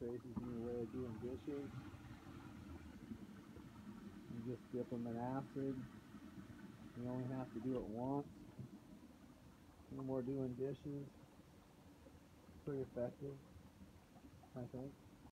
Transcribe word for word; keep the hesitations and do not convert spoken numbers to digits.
Tracy's new way of doing dishes. You just dip them in acid. You only have to do it once. No more doing dishes. Pretty effective, I think.